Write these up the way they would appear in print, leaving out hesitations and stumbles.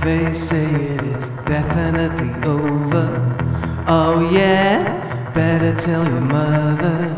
They say it is definitely over. Oh yeah, better tell your mother,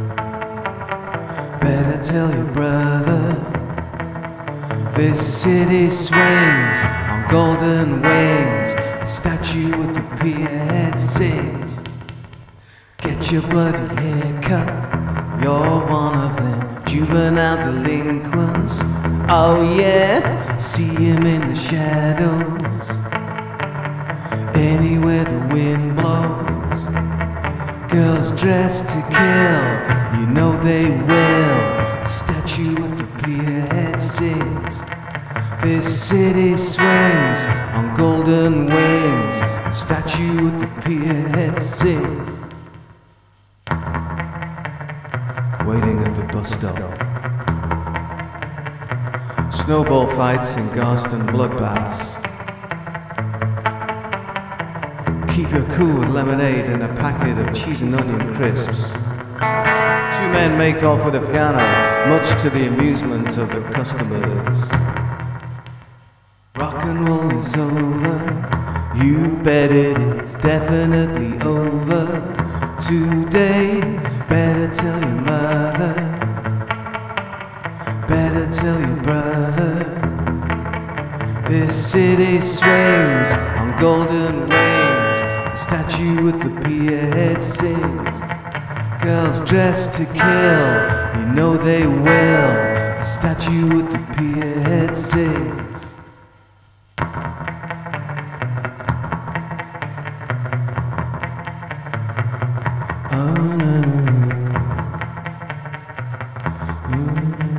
better tell your brother. This city swings on golden wings. The statue at the pier head sings. Get your bloody hair cut, you're one of them juvenile delinquents. Oh yeah, see him in the shadows, anywhere the wind blows. Girls dressed to kill, you know they will. The statue at the pier head sings. This city swings on golden wings. The statue at the pier head sings. Waiting at the bus stop. Snowball fights in Garston bloodbaths. Keep your cool with lemonade and a packet of cheese and onion crisps. Two men make off with a piano, much to the amusement of the customers. Rock and roll is over, you bet it is definitely over. Today, better tell your mother, better tell your brother. This city swings on golden wings. The statue at the pier head sings. Girls dressed to kill, you know they will. The statue at the pier head sings. Oh, no, no.